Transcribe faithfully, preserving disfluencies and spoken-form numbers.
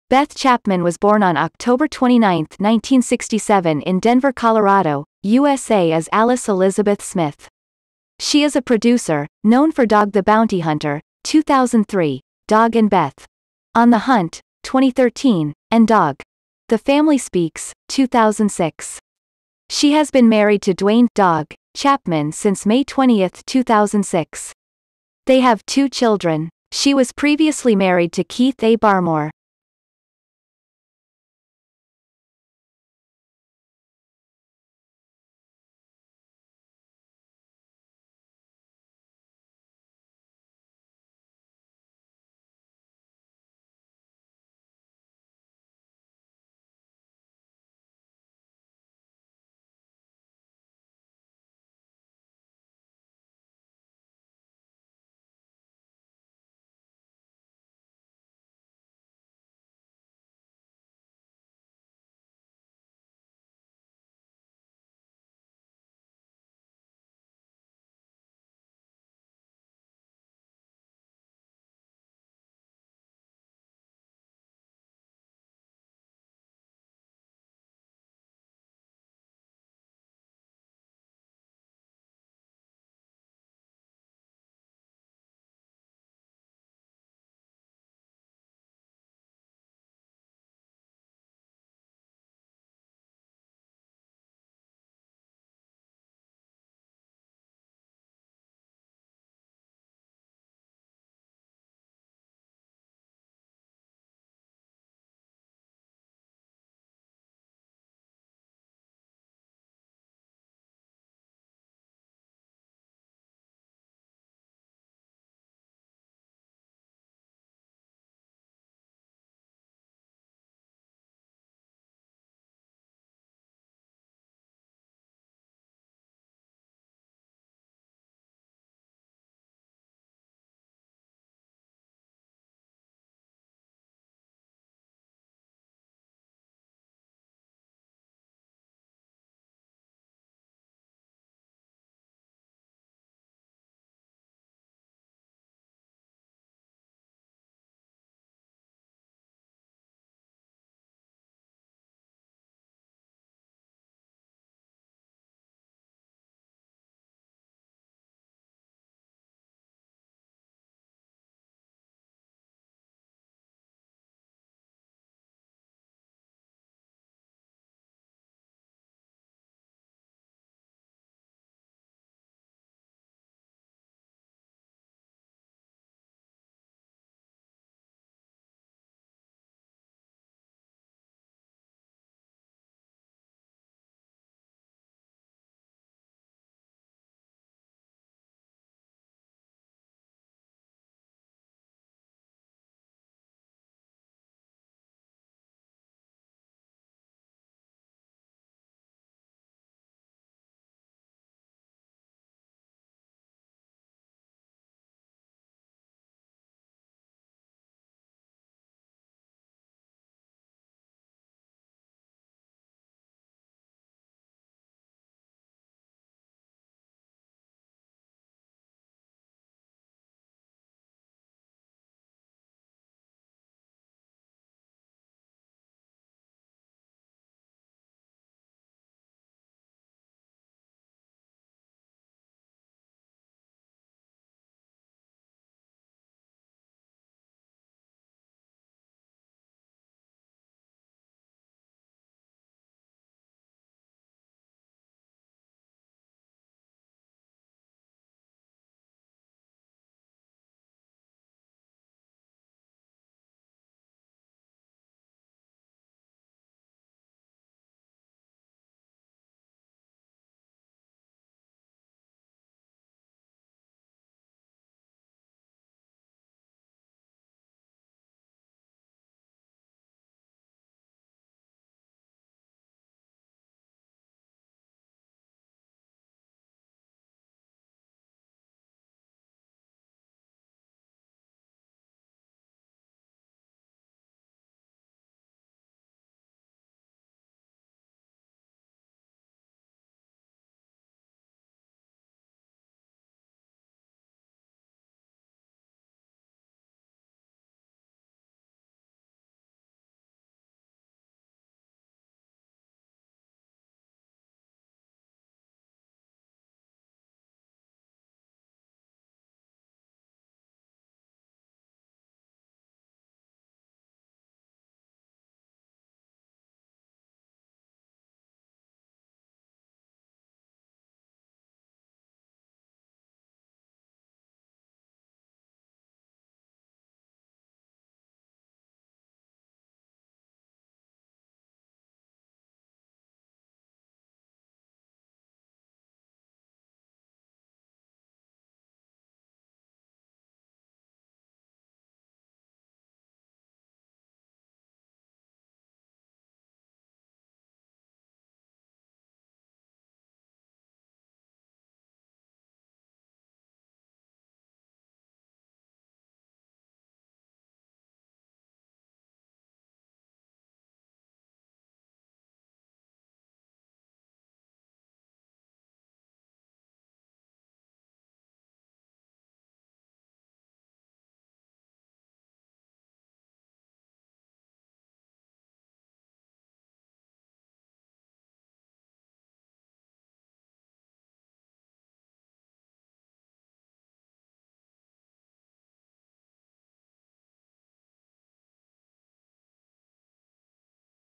Beth Chapman was born on October twenty-ninth, nineteen sixty-seven in Denver, Colorado, U S A as Alice Elizabeth Smith. She is a producer, known for Dog the Bounty Hunter, two thousand three, Dog and Beth. On the Hunt, twenty thirteen, and Dog. The Family Speaks, two thousand six. She has been married to Dwayne Dog Chapman since May twentieth, two thousand six. They have two children. She was previously married to Keith A. Barmore.